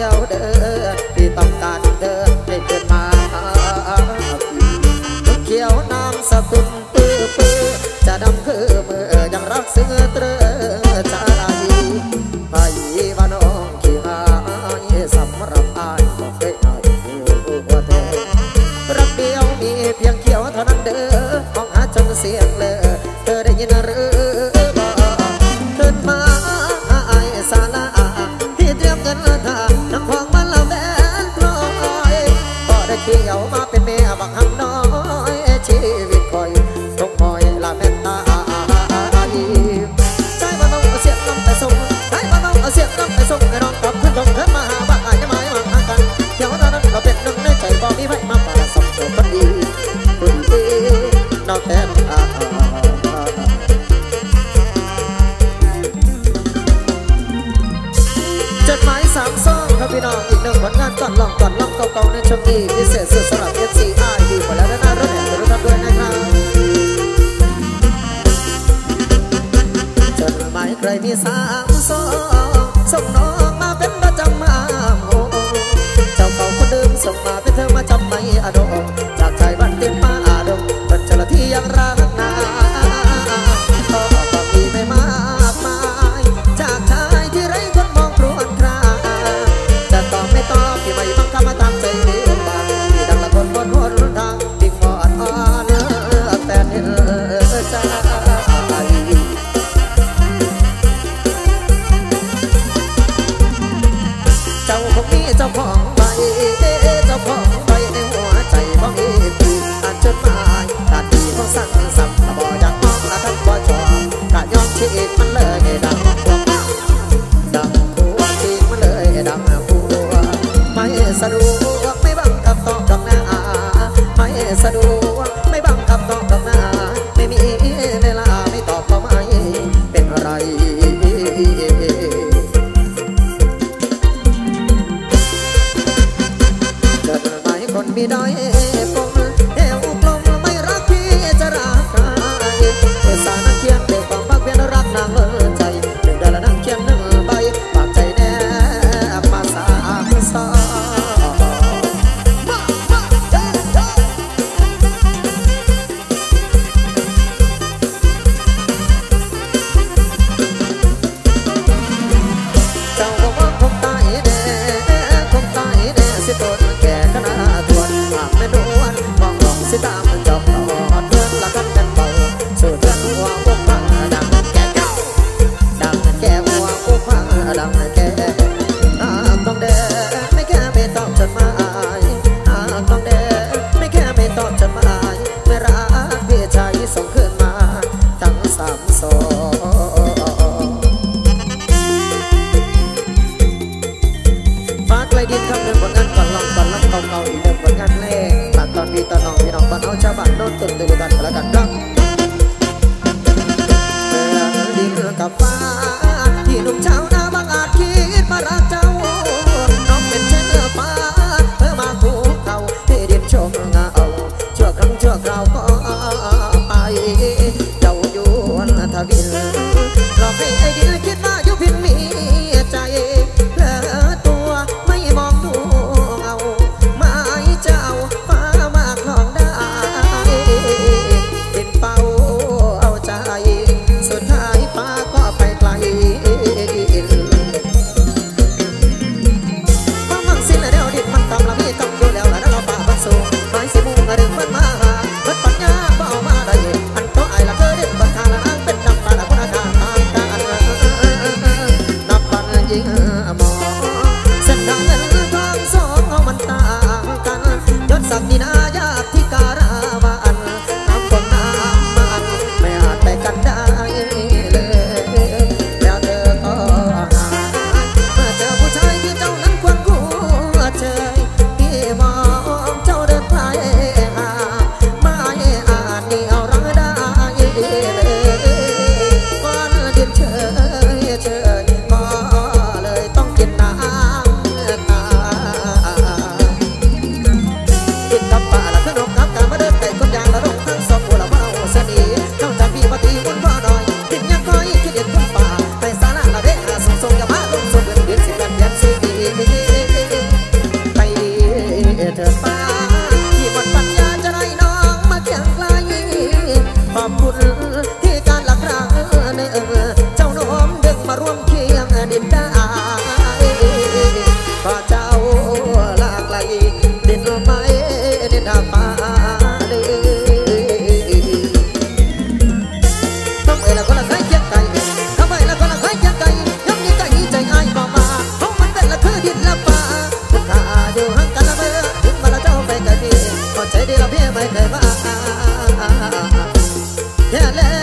ยวเด้อที่ต้องการเธอได้เกิดมาเขียวน้ำสกุลปื้อจะดำคือมือยังรักเสือเตรอใจไปว่าน้องขี้หายสำหรับอายก็เคยอายหัวเธอรักเดียวมีเพียงเขียวเท่านั้นเด้อมองหาจนเสียงเลยเธอได้ยินหรือบ่เดินมาอายสาลาที่เตรียมเงินทาน้ำพองมันละแบนพลอยก็ได้เขียวมาเป็นเมียบังหันน้อยชีวิตคอยตรงคอยละแม่ตาใจมาต้องเสียงน้ำแต่ส่งใจมาต้องเสียงน้ำแต่ส่งให้น้องกลับขึ้นลงเถิดมาหาบ้านอายจะหมายมาหากันเดี๋ยวตอนนั้นเราเป็นหนึ่งในใจบ่มีไว้มาป่าสมตัวคนดีน้องแทนจดหมาย3 ซองครับพี่น้องอีกหนึ่งผลงานก่อนลองเก่าๆในช่วงนี้พิเศษสุดสำหรับ FCI ดีกว่าแล้วนะรถแห่รถทับด้วยนะครับจดหมายใครมี3 ซองส่งน้องมาเป็นประจำมาโอ้เจ้าเก่าคนเดิมส่งมาเป็นเธอมาจำไม่อดงจากใจวันเต็มมาอาดงเป็นเจ้าหน้าที่ยังรักนาก็มีไม่มากมายจากชายที่ไร้คนมองครวญคราจะตอบไม่ตอบที่ไม่บังคับมาตามใจเดิมบางที่ดังละคนบนหัวทางดิ่งหมอนอ่อนแต่เนื้อใจขอบคุณที่การละครั้งหนึ่งเจ้าน้อมดึงมาร่วมเคียงดินได้ก็เจ้าลากไกลดินไม้ดินดาฟ้าทำไมละคนละใครเคียงไก่ทำไมละคนละใครเคียงไก่ยังมีไก่ใจอ้ายก็มาเพราะมันเป็นละคือดินละฟ้าคุณข้าอยู่ห่างกันละเมื่อถึงมาละเจ้าไปไกลพี่พอใจดีละพี่ไม่เคยว่าแค่แล้ว